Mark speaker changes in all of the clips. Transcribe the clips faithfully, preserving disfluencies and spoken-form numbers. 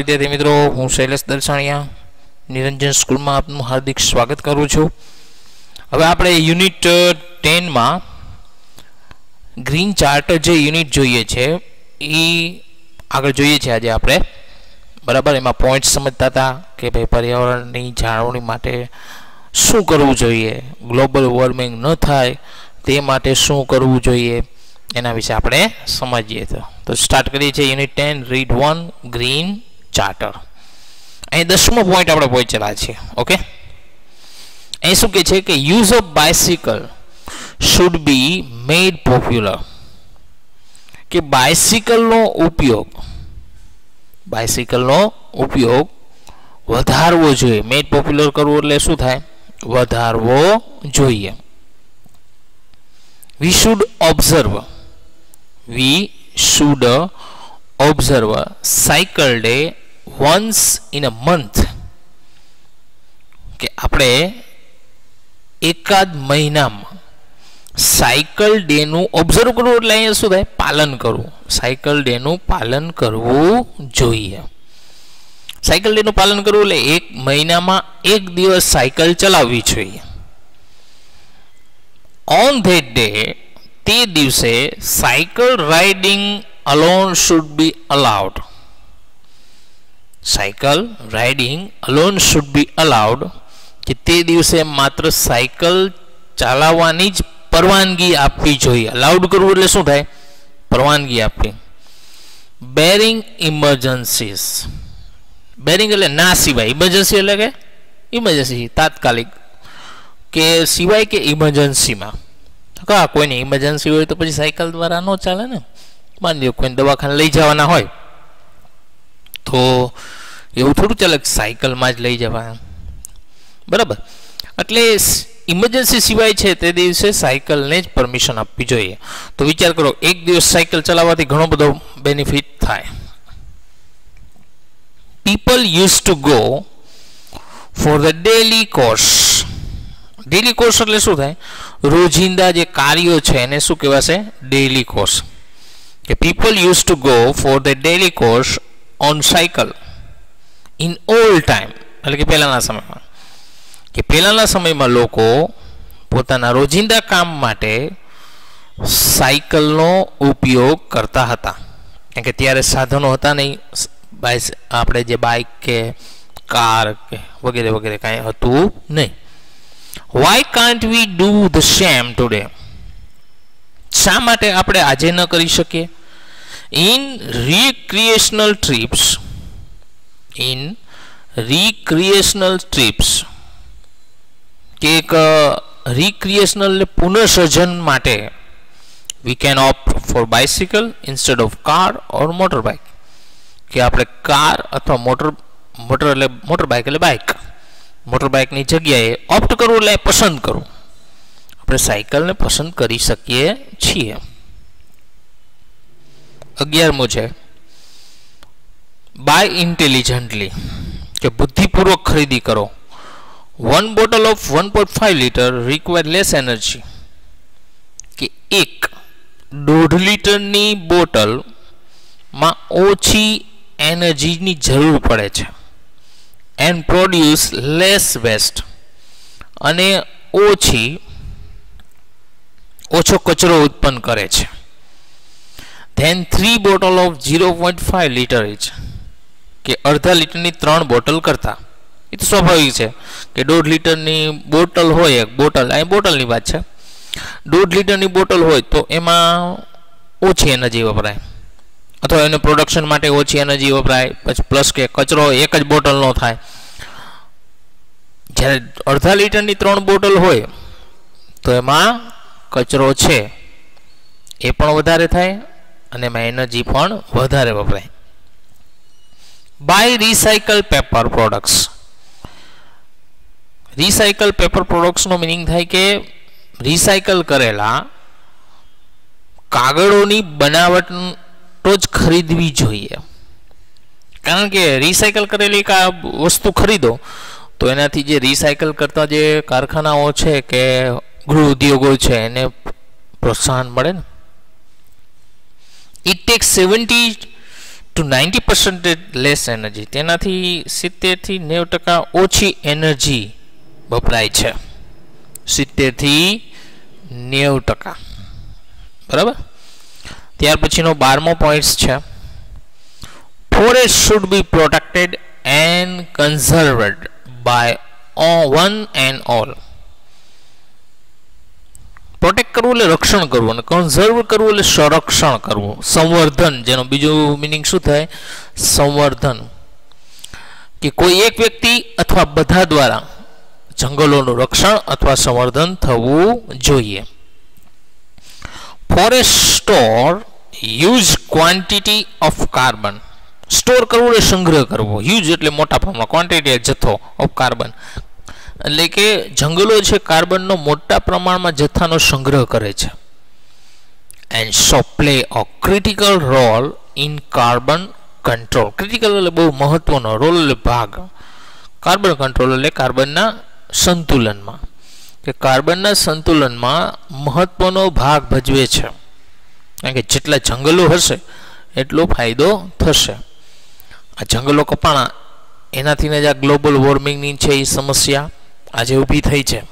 Speaker 1: विद्यार्थी मित्रों, हूँ शैलेष दर्शाणिया निरंजन स्कूल में आपનું हार्दिक स्वागत करूँ छूँ। હવે આપણે યુનિટ ટેન માં ગ્રીન ચાર્ટર જે યુનિટ જોઈએ છે એ આગળ જોઈએ છે આજે આપણે, બરાબર। એમાં પોઈન્ટ સમજતા હતા કે ભાઈ પર્યાવરણની જાળવણી માટે શું કરવું જોઈએ, ગ્લોબલ વોર્મિંગ ન થાય તે માટે શું કરવું જોઈએ, એના વિશે આપણે સમજીએ। તો તો સ્ટાર્ટ કરીએ છીએ unit ten read one green charter. અહીં દસમો પોઈન્ટ આપણે પહોંચેલા છે। ઓકે, અહીં શું કહે છે કે use of bicycle should be made popular, કે બાયસિકલનો ઉપયોગ બાયસિકલનો ઉપયોગ વધારવો જોઈએ। મેડ પોપ્યુલર કરવું એટલે શું થાય? વધારવો જોઈએ। We should observe we should observe cycle day once in a month, કે આપણે એકાદ મહિનામાં સાયકલ ડેનું ઓબ્ઝર્વ કરવું એટલે અહીંયા શું થાય? પાલન કરવું। સાયકલ ડેનું પાલન કરવું જોઈએ। સાયકલ ડેનું પાલન કરવું એટલે એક મહિનામાં એક દિવસ સાયકલ ચલાવવી જોઈએ। ઓન ધેટ ડે, તે દિવસે cycle riding alone should be allowed. Cycle riding alone should be allowed, કે તે દિવસે માત્ર સાયકલ ચલાવવાની જ પરવાનગી આપવી જોઈએ। અલાઉડ કરવું એટલે શું થાય? પરવાનગી આપવી। બેરિંગ ઇમરજન્સીસ, બેરિંગ એટલે ના સિવાય, ઇમરજન્સી એટલે કે ઇમરજન્સી તાત્કાલિક, કે સિવાય કે ઇમરજન્સીમાં કા કોઈની ઇમરજન્સી હોય તો પછી સાયકલ દ્વારા ન ચાલે ને। માની લો કોઈને દવાખાને લઈ જવાના હોય તો એવું થોડું ચાલે સાયકલમાં જ લઈ જવા, બરાબર। એટલે ઇમરજન્સી સિવાય છે તે દિવસે સાયકલને જ પરમિશન આપવી જોઈએ। તો વિચાર કરો, એક દિવસ સાયકલ ચલાવવાથી ઘણો બધો બેનિફિટ થાય। People use to go for the daily course. Daily course એટલે શું થાય? રોજિંદા જે કાર્યો છે એને શું કહેવાશે? Daily course. કે people use to go for the daily course on cycle in old time, એટલે કે પહેલાંના સમયમાં, કે પહેલાંના સમયમાં લોકો પોતાના રોજિંદા કામ માટે સાયકલનો ઉપયોગ કરતા હતા, કારણ કે ત્યારે સાધનો હતા નહીં, બાઇસ આપણે જે બાઇક કે કાર કે વગેરે વગેરે કાંઈ હતું નહીં। Why can't we do the same today? શા માટે આપણે આજે ન કરી શકીએ? In recreational trips in recreational trips, કે એક રિક્રિએશનલ પુનઃસર્જન માટે we can opt for bicycle instead of car or motor bike, કે આપણે કાર અથવા મોટર મોટર એટલે મોટર બાઇક એટલે બાઇક મોટર બાઇકની જગ્યાએ ઓપ્ટ કરવું એટલે પસંદ કરવું, આપણે સાયકલને પસંદ કરી શકીએ છીએ। અગિયારમું છે બાય ઇન્ટેલિજન્ટલી, કે બુદ્ધિપૂર્વક ખરીદી કરો। One bottle of one point five litre require less energy, કે એક દોઢ લીટરની બોટલમાં ઓછી એનર્જીની જરૂર પડે છે। એન્ડ પ્રોડ્યુસ લેસ વેસ્ટ, અને ઓછી ઓછો કચરો ઉત્પન્ન કરે છે। Then three bottle of zero point five litre each, કે અડધા લીટરની ત્રણ બોટલ કરતા, એ તો સ્વાભાવિક છે કે દોઢ લીટરની બોટલ હોય, એક બોટલ અહીં બોટલની વાત છે, દોઢ લીટરની બોટલ હોય તો એમાં ઓછી એનર્જી વપરાય, અથવા એને પ્રોડક્શન માટે ઓછી એનર્જી વપરાય, પછી પ્લસ કે કચરો એક જ બોટલનો થાય। જ્યારે અડધા લીટરની ત્રણ બોટલ હોય તો એમાં કચરો છે એ પણ વધારે થાય અને એમાં એનર્જી પણ વધારે વપરાય। By recycle paper products, recycle paper પ્રોડક્ટ્સનો મિનિંગ થાય કે રિસાયકલ કરેલા કાગળોની બનાવટ તો જ ખરીદવી જોઈએ, કારણ કે રિસાયકલ કરેલી કા વસ્તુ ખરીદો તો એનાથી જે રિસાયકલ કરતા જે કારખાનાઓ છે કે ગૃહ ઉદ્યોગો છે એને પ્રોત્સાહન મળે ને। It takes seventy to ninety percentage less energy, તેનાથી સિત્તેરથી નેવું ટકા ઓછી એનર્જી વપરાય છે. સિત્તેરથી નેવું ટકા. બરાબર. ત્યાર પછીનો બારમો પોઈન્ટ છે, forest should be protected and conserved by one and all. Protect કરવું એટલે રક્ષણ કરવું, અને કન્ઝર્વ કરવું એટલે સંરક્ષણ કરવું, સંવર્ધન, જેનો બીજું મિનિંગ શું થાય? સંવર્ધન. કે કોઈ એક વ્યક્તિ અથવા બધા દ્વારા જંગલોનું રક્ષણ અથવા સંવર્ધન થવું જોઈએ. Forest store huge quantity of carbon. Store કરવું એટલે સંગ્રહ કરવો, હ્યુજ એટલે મોટા પ્રમાણમાં, ક્વોન્ટિટી જથ્થો ઓફ કાર્બન એટલે કે જંગલો છે કાર્બનનો મોટા પ્રમાણમાં જથ્થાનો સંગ્રહ કરે છે. And so play a critical role in carbon control. Critical એટલે બહુ મહત્વનો, રોલ એટલે ભાગ, કાર્બન કંટ્રોલ એટલે કાર્બનના સંતુલનમાં, કે કાર્બનના સંતુલનમાં મહત્વનો ભાગ ભજવે છે. કારણ કે જેટલા જંગલો હશે એટલો ફાયદો થશે. આ જંગલો કપાણા એનાથી જ આ ગ્લોબલ વોર્મિંગની છે એ સમસ્યા આજે ઊભી થઈ છે.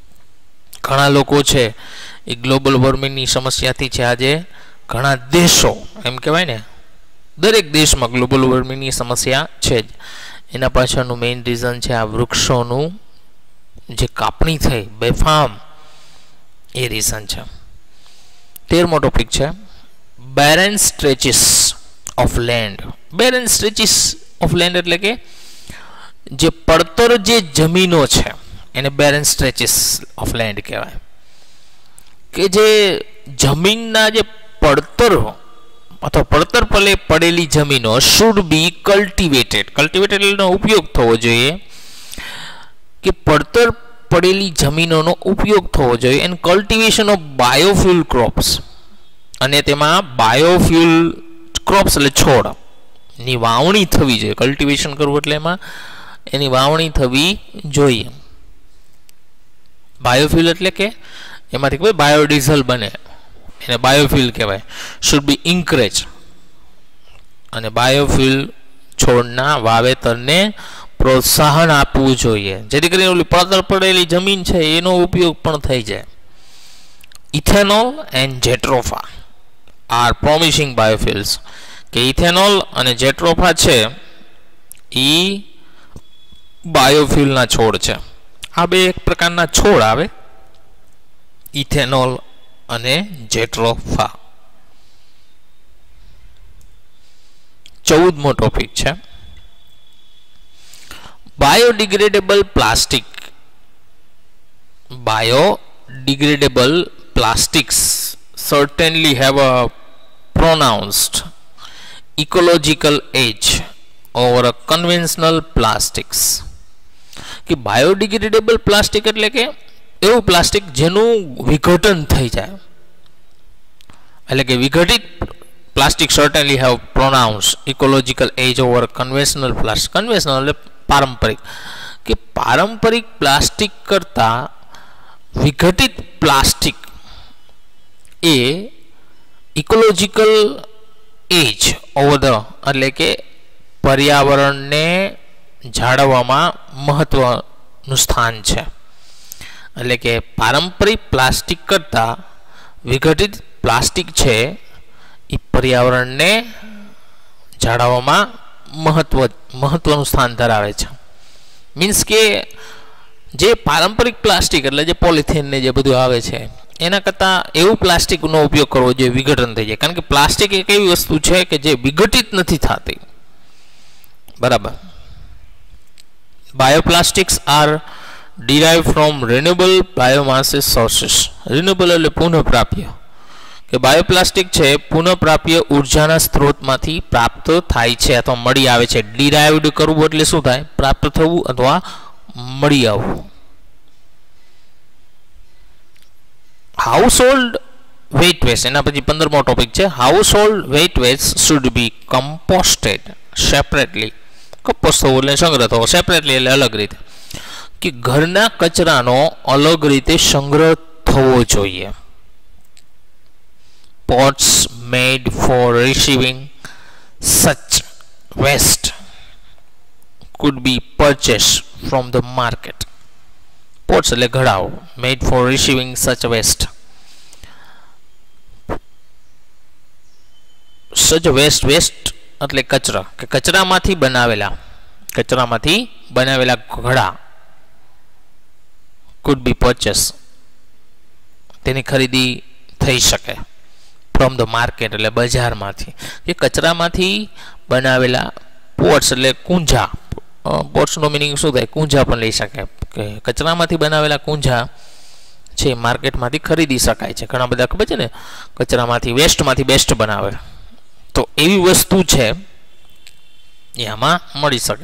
Speaker 1: ઘણા લોકો છે એ ગ્લોબલ વોર્મિંગની સમસ્યાથી છે આજે ઘણા દેશો, એમ કહેવાય ને દરેક દેશમાં ગ્લોબલ વોર્મિંગની સમસ્યા છે જ. એના પાછળનું મેઇન રીઝન છે આ વૃક્ષોનું જે કાપણી થઈ બેફામ, એ રીઝન છે. તેરમો ટોપિક છે barren stretches of land. Barren stretches of land એટલે કે જે પડતર જે જમીનો છે એને બેરન સ્ટ્રેચીસ ઓફ લેન્ડ કહેવાય. કે જે જમીનના જે પડતર અથવા પડતર પલે પડેલી જમીનો શુડ બી કલ્ટિવેટેડ. કલ્ટિવેટેડ એનો ઉપયોગ થવો જોઈએ, કે પડતર પડેલી જમીનોનો ઉપયોગ થવો જોઈએ. And cultivation of biofuel crops, અને તેમાં બાયોફ્યુલ ક્રોપ્સ એટલે છોડ ની વાવણી થવી જોઈએ. કલ્ટિવેશન કરવું એટલે એમાં એની વાવણી થવી જોઈએ. બાયોફ્યુલ એટલે કે એમાંથી કોઈ બાયોડીઝલ બને, એને બાયોફ્યુલ કહેવાય. શુડ બી ઇન્કરેજ, અને બાયોફ્યુલ છોડના વાવેતરને પ્રોત્સાહન આપવું જોઈએ, જેથી કરીને ઓલી પડતર પડેલી જમીન છે એનો ઉપયોગ પણ થઈ જાય. Ethanol and jatropha are promising biofuels. કે ઇથેનોલ અને જેટ્રોફા છે એ બાયોફ્યુલના છોડ છે. આ બે એક પ્રકારના છોડ આવે, ઇથેનોલ અને જેટ્રોફા. ચૌદમો ટોપિક છે biodegradable plastic. Biodegradable plastics certainly have a pronounced ecological age over a conventional plastics. કે બાયોડિગ્રેડેબલ પ્લાસ્ટિક એટલે કે એવું પ્લાસ્ટિક જેનું વિઘટન થઈ જાય, એટલે કે વિઘટિત plastic certainly have pronounced ecological age over conventional plastic. Conventional એટલે પારંપરિક, કે પારંપરિક પ્લાસ્ટિક કરતા વિઘટિત પ્લાસ્ટિક એ ઇકોલોજીકલ એજ ઓવર ધ એટલે કે પર્યાવરણને જાળવવામાં મહત્વનું સ્થાન છે. એટલે કે પારંપરિક પ્લાસ્ટિક કરતાં વિઘટિત પ્લાસ્ટિક છે એ પર્યાવરણને જાળવવામાં મહત્વ મહત્વનું સ્થાન ધરાવે છે. મીન્સ કે જે પારંપરિક પ્લાસ્ટિક એટલે જે પોલિથીન ને જે બધું આવે છે એના કરતાં એવું પ્લાસ્ટિકનો ઉપયોગ કરવો જોઈએ વિઘટન થઈ જાય. કારણ કે પ્લાસ્ટિક એક એવી વસ્તુ છે કે જે વિઘટિત નથી થતી. બરાબર. Bioplastics are derive from renewable biomass sources. Renewable એટલે પુનઃપ્રાપ્ય, કે બાયોપ્લાસ્ટિક છે પુનઃપ્રાપ્ય ઉર્જાના સ્ત્રોતમાંથી પ્રાપ્ત થાય છે અથવા મળી આવે છે. ડિરાઇવ્ડ કરવું એટલે શું થાય? પ્રાપ્ત થવું અથવા મળી આવવું. હાઉસહોલ્ડ વેઇટ વેસ્ટ, એના પછી પંદરમો ટોપિક છે household wet waste should be composted separately. Compost થવું એટલે સંગ્રહ થવો, સેપરેટલી એટલે અલગ રીતે, કે ઘરના કચરાનો અલગ રીતે સંગ્રહ થવો જોઈએ. Pots made for receiving such waste could be purchased from the market. Pots એટલે ઘડાઓ made for receiving such waste. such waste waste એટલે કચરા કે કચરામાંથી બનાવેલા કચરામાંથી બનાવેલા ઘડા could be purchased તેની ખરીદી થઈ શકે from the market એટલે બજારમાંથી કે કચરામાંથી બનાવેલા પોટ્સ એટલે કુંજા પોટ્સનો મિનિંગ શું થાય કુંજા પણ લઈ શકે કે કચરામાંથી બનાવેલા કુંજા છે માર્કેટમાંથી ખરીદી શકાય છે ઘણા બધા ખબર છે ને કચરામાંથી વેસ્ટમાંથી બેસ્ટ બનાવે તો એવી વસ્તુ છે એ આમાં મળી શકે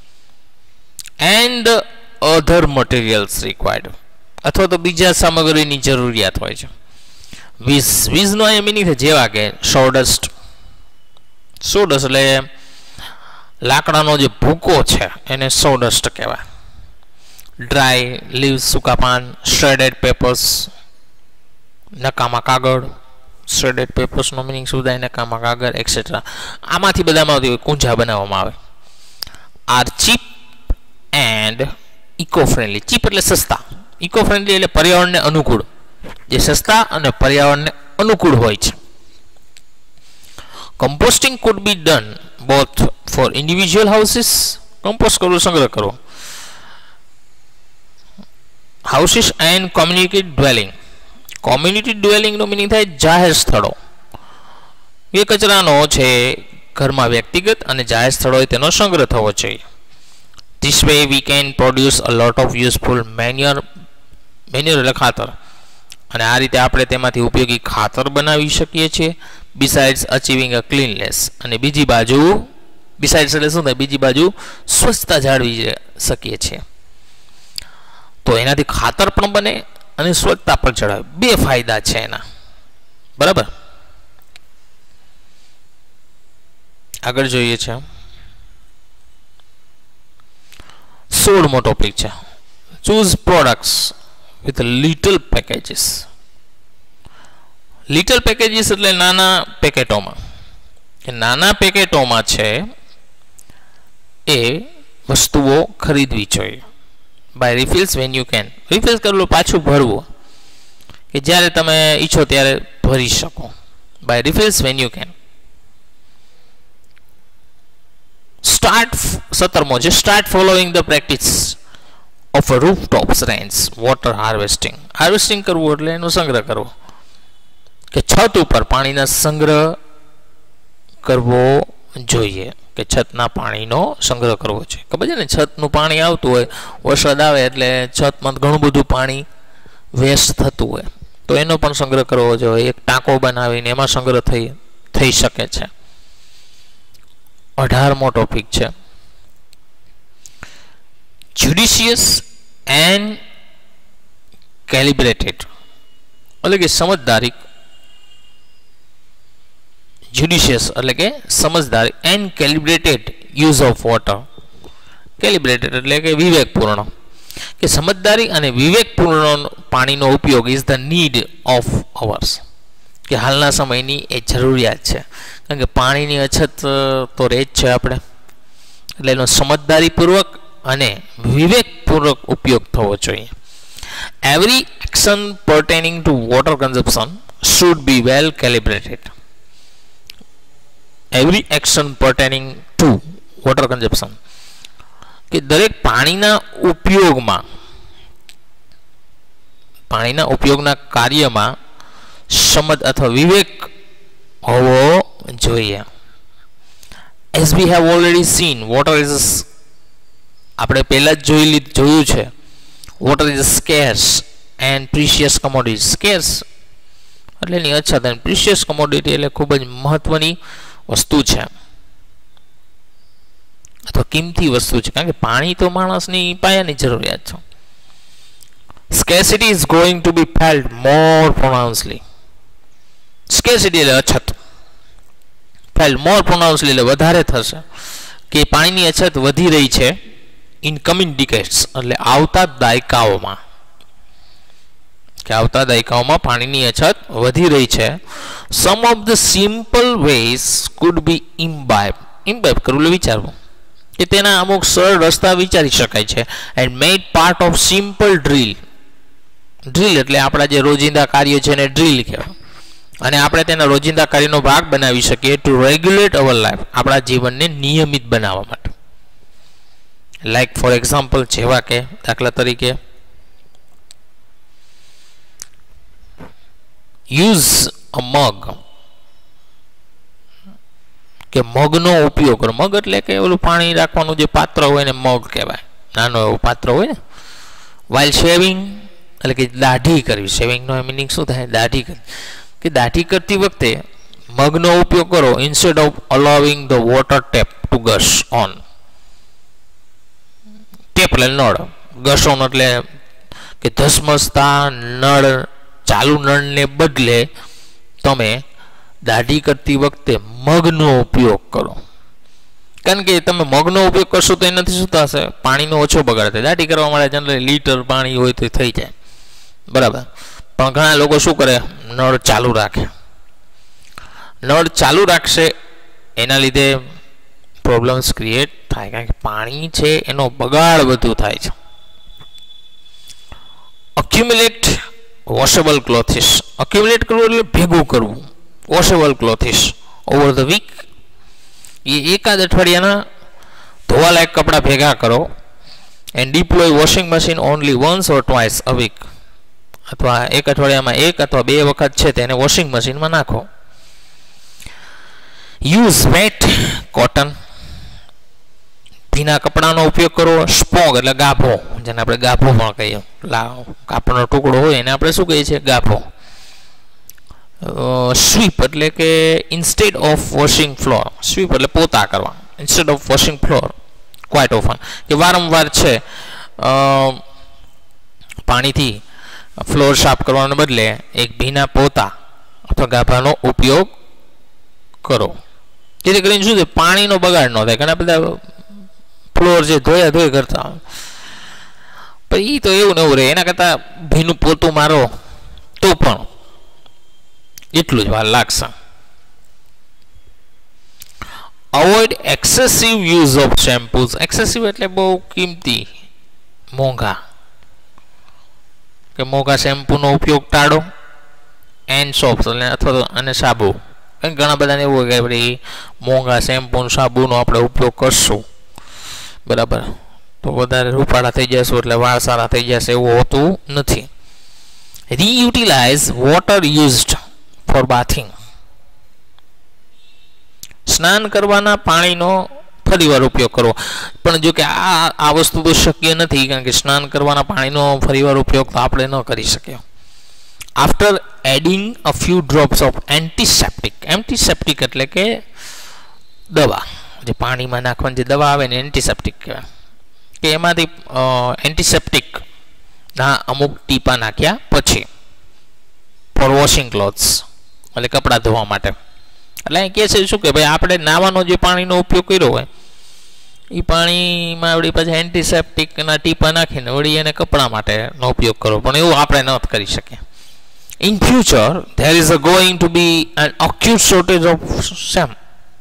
Speaker 1: એન્ડ અધર મટીરિયલ્સ રિક્વાયર્ડ અથવા તો બીજા સામગ્રીની જરૂરિયાત હોય છે વીજ વીજનો અહીંયા મિનિંગ છે જેવા કે સોડસ્ટ સોડસ્ટ એટલે લાકડાનો જે ભૂકો છે એને સોડસ્ટ કહેવાય ડ્રાય લીવ્સ સૂકા પાન શ્રેડેડ પેપર્સ નકામા કાગળ શ્રેડેડ પેપર્સનો મિનિંગ શું થાય નકામા કાગળ એક્સેટ્રા આમાંથી બધામાંથી કુંજા બનાવવામાં આવે are cheap and eco friendly cheap એટલે સસ્તા ઇકો ફ્રેન્ડલી એટલે પર્યાવરણને અનુકૂળ જે સસ્તા અને પર્યાવરણને અનુકૂળ હોય છે composting could be done both for individual houses compost કરવો સંગ્રહ કરવો houses and community dwelling community ડ્વેલિંગનો મિનિંગ થાય જાહેર સ્થળો એ કચરાનો છે ઘરમાં વ્યક્તિગત અને જાહેર સ્થળોએ તેનો સંગ્રહ થવો જોઈએ this way we can produce a lot of useful manure manure એટલે ખાતર અને આ રીતે આપણે તેમાંથી ઉપયોગી ખાતર બનાવી શકીએ છીએ બિસાઇડ્સ અચીવિંગ અ ક્લીનનેસ અને બીજી બાજુ બિસાઇડ્સ એટલે શું થાય બીજી બાજુ સ્વચ્છતા જાળવી શકીએ છીએ તો એનાથી ખાતર પણ બને અને સ્વચ્છતા પણ જળવાય બે ફાયદા છે એના બરાબર આગળ જોઈએ છે સોળમો ટોપિક છે choose products with little packages little packages એટલે નાના પેકેટોમાં કે નાના પેકેટોમાં છે એ વસ્તુઓ ખરીદવી જોઈએ buy refills when you can refills કરેલું પાછું ભરવું કે જ્યારે તમે ઈચ્છો ત્યારે ભરી શકો buy refills when you can start સત્તરમો છે start following the practice of rooftops rains water harvesting harvesting કરવું એટલે એનો સંગ્રહ કરવો કે છત ઉપર પાણીનો સંગ્રહ કરવો જોઈએ કે છતના પાણીનો સંગ્રહ કરવો છે ખબર છે ને છતનું પાણી આવતું હોય વરસાદ આવે એટલે છતમાં ઘણું બધું પાણી વેસ્ટ થતું હોય તો એનો પણ સંગ્રહ કરવો જોઈએ એક ટાંકો બનાવીને એમાં સંગ્રહ થઈ થઈ શકે છે અઢારમો ટોપિક છે જ્યુડિશિયસ એન્ડ કેલિબ્રેટેડ એટલે કે સમજદારી જ્યુડિશિયસ એટલે કે સમજદારી and calibrated use of water calibrated એટલે કે વિવેકપૂર્ણ કે સમજદારી અને વિવેકપૂર્ણ પાણીનો ઉપયોગ is the need of hours કે હાલના સમયની એ જરૂરિયાત છે કારણ કે પાણીની અછત તો રહે જ છે આપણે એટલે એનો સમજદારીપૂર્વક અને વિવેકપૂર્વક ઉપયોગ થવો જોઈએ every action pertaining to water consumption should be well calibrated every action pertaining to water consumption કે દરેક પાણીના ઉપયોગમાં પાણીના ઉપયોગના કાર્યમાં સમજ અથવા વિવેક હોવો જોઈએ as we have already seen water is આપણે પહેલા જ જોઈ જોયું છે water is scarce and precious commodity scarce એટલે એની અછત અને પ્રિશિયસ કમોડિટી એટલે ખૂબ જ મહત્વની વસ્તુ છે અથવા કિંમતી વસ્તુ છે કારણ કે પાણી તો માણસની પાયાની જરૂરિયાત છે scarcity is going to be felt more pronouncedly scarcity એટલે અછત felt more pronouncedly એટલે વધારે થશે કે પાણીની અછત વધી રહી છે ઇન કમિંગ ડિકેડ્સ એટલે આવતા દાયકાઓમાં કે આવતા દાયકાઓમાં પાણીની અછત વધી રહી છે. Some of the simple ways could be imbibe. Imbibe કરવું એટલે વિચારવું, કે તેના અમુક સરળ રસ્તા વિચારી શકાય છે. And made part of simple drill. Drill એટલે આપણા જે રોજિંદા કાર્યો છે એને ડ્રીલ કહેવાય, અને આપણે તેના રોજિંદા કાર્યનો ભાગ બનાવી શકીએ ટુ રેગ્યુલેટ અવર લાઈફ, આપણા જીવનને નિયમિત બનાવવા માટે. લાઈક ફોર એક્ઝામ્પલ, જેવા કે દાખલા તરીકે યુઝ અ મગ, કે મગનો ઉપયોગ કરો. મગ એટલે કે ઓલું પાણી રાખવાનું જે પાત્ર હોય ને મગ કહેવાય, નાનો એવું પાત્ર હોય ને. વાઇલ શેવિંગ એટલે કે દાઢી કરવી. શેવિંગનો મિનિંગ શું થાય? દાઢી કરવી. કે દાઢી કરતી વખતે મગનો ઉપયોગ કરો instead of allowing the water tap to gush on. Tap એટલે નળ, ગશ ઓન એટલે કે ધસમસતા નળ, ચાલુ નળને બદલે તમે દાઢી કરતી વખતે મગનો ઉપયોગ કરો. કારણ કે તમે મગનો ઉપયોગ કરશો તો એનાથી શું થશે? પાણીનો ઓછો બગાડ થાય. દાઢી કરવા માટે જનરલી લીટર પાણી હોય તો થઈ જાય, બરાબર. પણ ઘણા લોકો શું કરે? નળ ચાલુ રાખે. નળ ચાલુ રાખશે એના લીધે પ્રોબ્લેમ્સ ક્રિએટ થાય, કારણ કે પાણી છે એનો બગાડ વધુ થાય છે. અક્યુમ્યુલેટ વોશેબલ ક્લોથિસ. અક્યુમ્યુલેટ કરવું એટલે ભેગું કરવું. Washable clothes over the week, એ એકાદ અઠવાડિયાના ધોવાલાયક કપડાં ભેગા કરો. And deploy washing machine only once or twice a week, અથવા એક અઠવાડિયામાં એક અથવા બે વખત છે તેને વોશિંગ મશીનમાં નાખો. યુઝ વેટ કોટન, ભીના કપડાનો ઉપયોગ કરો. સ્પોગ એટલે ગાભો, જેને આપણે ગાભો પણ કહીએ. કાપડનો ટુકડો હોય એને આપણે શું કહીએ છીએ? ગાભો. સ્વીપ એટલે કે instead of washing floor. Sweep એટલે પોતા કરવા, instead of washing floor quite often, કે વારંવાર છે પાણીથી ફ્લોર સાફ કરવાને બદલે એક ભીના પોતા અથવા ગાભાનો ઉપયોગ કરો. જેથી કરીને શું છે? પાણીનો બગાડ ન થાય. ઘણા બધા ફ્લોર જે ધોયા ધોઈ કરતા હોય, પણ એ તો એવું ને એવું રહે. એના કરતાં ભીનું પોતું મારો તો પણ એટલું જ વાર લાગશે. Avoid excessive use of shampoos. Excessive એટલે બહુ કિંમતી, મોંઘા, કે મોંઘા શેમ્પૂનો ઉપયોગ ટાળો. એન્ડ સોપ્સ એટલે અથવા અને સાબુ. ઘણા બધાને એવું હોય કે ભાઈ મોંઘા શેમ્પૂ સાબુનો આપણે ઉપયોગ કરશું, બરાબર, તો વધારે રૂપાળા થઈ જશું એટલે વાળ સારા થઈ જશે, એવું હોતું નથી. Reutilize water used for bathing. સ્નાન કરવાના પાણીનો ફરીવાર ઉપયોગ કરવો. પણ જો કે આ આ વસ્તુ તો શક્ય નથી, કારણ કે સ્નાન કરવાના પાણીનો ફરીવાર ઉપયોગ તો આપણે ન કરી શકીએ. After adding a few drops of antiseptic. Antiseptic એટલે કે દવા, જે પાણીમાં નાખવાની જે દવા આવે ને એન્ટીસેપ્ટિક કહેવાય. કે એમાંથી એન્ટીસેપ્ટિક ના અમુક ટીપા નાખ્યા પછી ફોર વોશિંગ ક્લોથ્સ એટલે કપડાં ધોવા માટે. એટલે અહીં કહે છે શું કે ભાઈ આપણે નાવાનો જે પાણીનો ઉપયોગ કર્યો હોય એ પાણીમાં વળી પાછા એન્ટીસેપ્ટિકના ટીપા નાખીને વળી એને કપડાં માટેનો ઉપયોગ કરો, પણ એવું આપણે ન કરી શકીએ. In future there is a going to be an acute shortage of same.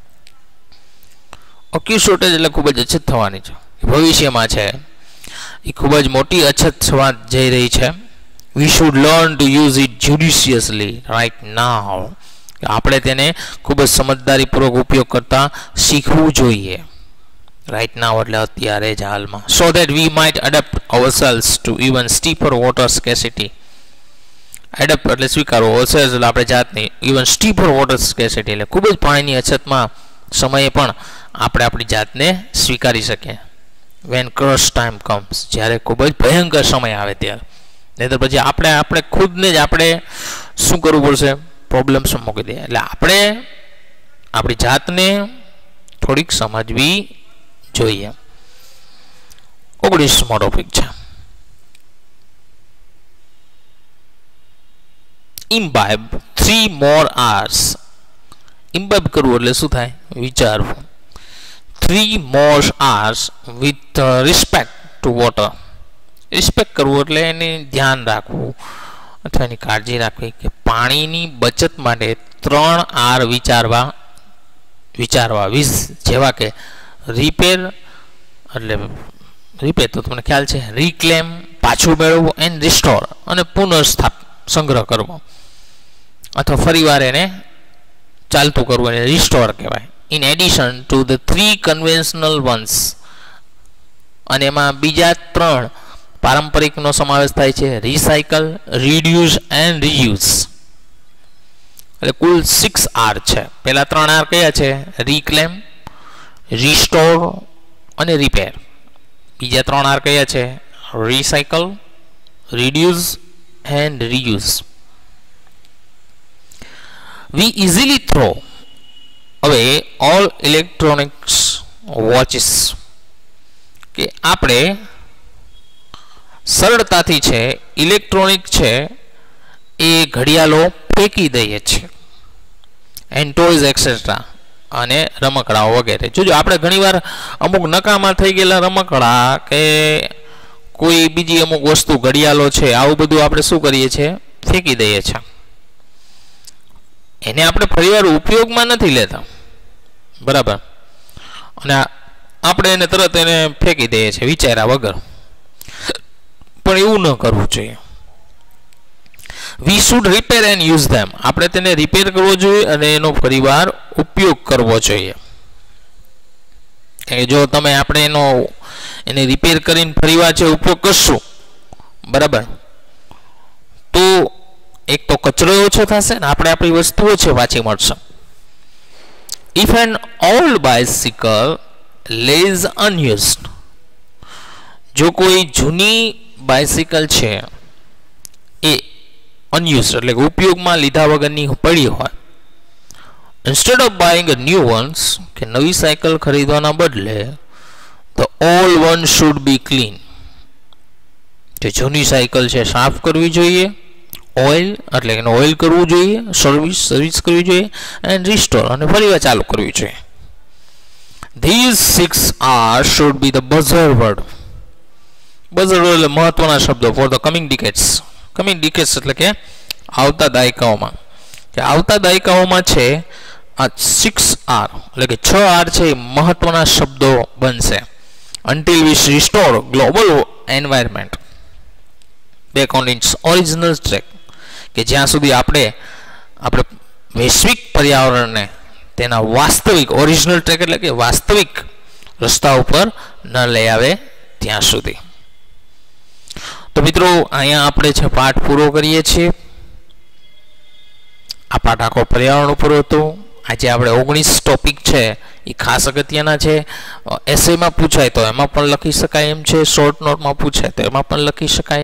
Speaker 1: Acute shortage એટલે ખૂબ જ અછત થવાની છે, ભવિષ્યમાં છે, એ ખૂબ જ મોટી અછત થવા જઈ રહી છે. We should learn to use it judiciously right now. આપણે તેને ખૂબ જ સમજદારીપૂર્વક ઉપયોગ કરતા શીખવું જોઈએ. રાઇટ નાઉ એટલે અત્યારે જ, હાલમાં. So that we might adapt ourselves to even steeper water scarcity. Adapt એટલે સ્વીકારવો, અવરસેલ્સ એટલે આપણે જાતની, ઇવન સ્ટીપર વોટર સ્કેસિટી એટલે ખૂબ જ પાણીની અછતમાં સમયે પણ આપણે આપણી જાતને સ્વીકારી શકીએ. વેન ક્રશ ટાઈમ કમ્સ, જ્યારે ખૂબ જ ભયંકર સમય આવે ત્યારે. નહીં તો પછી આપણે આપણે ખુદને જ આપણે શું કરવું પડશે? પ્રોબ્લેમ્સમાં મૂકી દે. એટલે આપણે આપણી જાતને થોડીક સમજવી જોઈએ. ઓગણીસમો ટોપિક છે ઇમ્બાઇબ થ્રી મોર આર્સ. ઇમ્બાઇબ કરવું એટલે શું થાય? વિચારવું. Three more Rs with respect to water. Respect કરવું એટલે એને ધ્યાન રાખવું, અથવા એની કાળજી રાખવી કે પાણીની બચત માટે ત્રણ આર વિચારવા વિચારવા વીસ જેવા કે રિપેર એટલે રિપેર તો તમને ખ્યાલ છે, રિક્લેમ પાછું મેળવવું, એન્ડ રિસ્ટોર અને પુનઃસ્થાપ સંગ્રહ કરવો અથવા ફરીવાર એને ચાલતું કરવું એને રિસ્ટોર કહેવાય. In addition to the three conventional ones, અને એમાં બીજા ત્રણ પારંપરિકનો સમાવેશ થાય છે, રિસાયકલ, રિડ્યુસ એન્ડ રીયુઝ. એટલે કુલ સિક્સ આર છે. પહેલા ત્રણ આર કયા છે? રિક્લેમ, રિસ્ટોર અને રિપેર. બીજા ત્રણ આર કયા છે? Recycle, reduce and reuse. We easily throw away all electronics watches, કે આપણે સરળતાથી છે ઇલેક્ટ્રોનિક છે એ ઘડિયાળો ફેંકી દઈએ છીએ, એન્ડ ટોયઝ એક્સેટ્રા, અને રમકડાઓ વગેરે. જોજો આપણે ઘણીવાર અમુક નકામા થઈ ગયેલા રમકડા કે કોઈ બીજી અમુક વસ્તુ ઘડિયાળો છે આવું બધું આપણે શું કરીએ છીએ? ફેંકી દઈએ છીએ. એને આપણે ફરીવાર ઉપયોગમાં નથી લેતા, બરાબર, અને આપણે એને તરત એને ફેંકી દઈએ છીએ વિચાર્યા વગર. પણ એવું ન કરવું જોઈએ. We should repair and use them, આપણે તેને રિપેર કરવો જોઈએ અને એનો ફરીવાર ઉપયોગ કરવો જોઈએ. કે જો તમે આપણે એનો એને રિપેર કરીને ફરીવાર છે ઉપયોગ કરશું, બરાબર, તો એક તો કચરો ઓછો થશે ને આપણે આપણી વસ્તુઓ છે પાછી મળશે. If an old bicycle lays unused, જો કોઈ જૂની બાઇસિકલ છે એ અનયુઝડ એટલે કે ઉપયોગમાં લીધા વગરની પડી હોય, instead of buying a new ones, કે નવી સાયકલ ખરીદવાના બદલે the old one should be clean, જે જૂની સાયકલ છે સાફ કરવી જોઈએ, ઓઇલ એટલે એનો ઓઇલ કરવું જોઈએ, સર્વિસ સર્વિસ કરવી જોઈએ, એન્ડ રિસ્ટોર અને ફરીવાર ચાલુ કરવી જોઈએ. These six Rs should be the buzzer word. Buzzer word એટલે મહત્વના શબ્દો for the coming decades. Coming decades એટલે કે આવતા દાયકાઓમાં, કે આવતા દાયકાઓમાં છે આ સિક્સ આર એટલે કે છ આર છે એ મહત્વના શબ્દો બનશે. Until we restore global environment back on its original track, કે જ્યાં સુધી આપણે આપણે વૈશ્વિક પર્યાવરણને તેના વાસ્તવિક ઓરિજિનલ ટ્રેક એટલે કે વાસ્તવિક રસ્તા ઉપર ન લઈ આવે ત્યાં સુધી. તો મિત્રો અહીંયા આપણે છે પાઠ પૂરો કરીએ છીએ. આ પાઠ આખો પર્યાવરણ ઉપર હતો. આજે આપણે ઓગણીસ ટોપિક છે એ ખાસ અગત્યના છે. એસેમાં પૂછાય તો એમાં પણ લખી શકાય એમ છે, શોર્ટ નોટમાં પૂછાય તો એમાં પણ લખી શકાય.